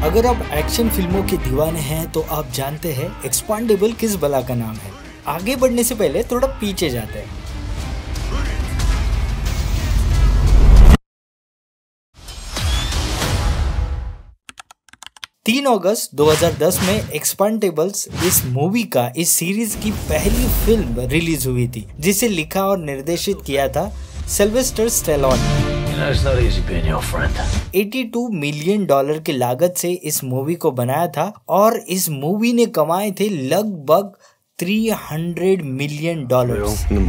अगर आप एक्शन फिल्मों के दीवाने हैं तो आप जानते हैं एक्सपेंडेबल किस बला का नाम है। आगे बढ़ने से पहले थोड़ा पीछे जाते हैं। तीन अगस्त 2010 में एक्सपेंडेबल्स इस सीरीज की पहली फिल्म रिलीज हुई थी, जिसे लिखा और निर्देशित किया था सिल्वेस्टर स्टैलोन। 82 मिलियन डॉलर की लागत से इस मूवी को बनाया था और इस मूवी ने कमाए थे लगभग 300 मिलियन डॉलर।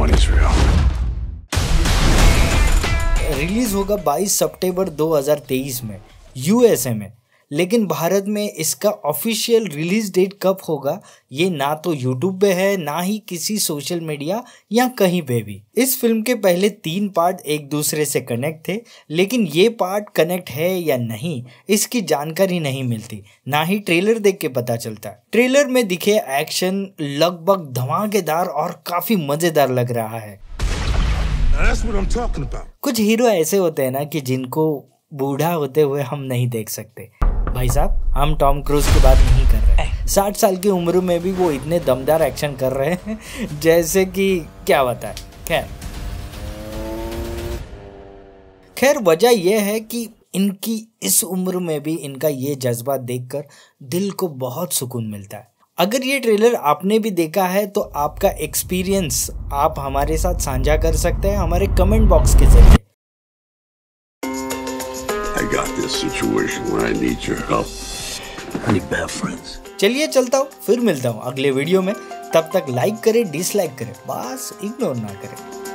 रिलीज होगा 22 सितंबर 2023 में यूएसए में, लेकिन भारत में इसका ऑफिशियल रिलीज डेट कब होगा ये ना तो यूट्यूब पे है, ना ही किसी सोशल मीडिया या कहीं पे भी। इस फिल्म के पहले 3 पार्ट एक दूसरे से कनेक्ट थे, लेकिन ये पार्ट कनेक्ट है या नहीं इसकी जानकारी नहीं मिलती, ना ही ट्रेलर देख के पता चलता। ट्रेलर में दिखे एक्शन लगभग धमाकेदार और काफी मजेदार लग रहा है। कुछ हीरो ऐसे होते हैं ना कि जिनको बूढ़ा होते हुए हम नहीं देख सकते। भाई साहब, हम टॉम क्रूज की बात नहीं कर रहे। 60 साल की उम्र में भी वो इतने दमदार एक्शन कर रहे हैं जैसे कि क्या बताए। खैर वजह यह है कि इनकी इस उम्र में भी इनका ये जज्बा देखकर दिल को बहुत सुकून मिलता है। अगर ये ट्रेलर आपने भी देखा है तो आपका एक्सपीरियंस आप हमारे साथ साझा कर सकते हैं हमारे कमेंट बॉक्स के जरिए। I got this situation where I need your help. I need bad friends. चलिए चलता हूँ, फिर मिलता हूँ अगले वीडियो में। तब तक लाइक करें, डिसलाइक करें, बस इग्नोर ना करें।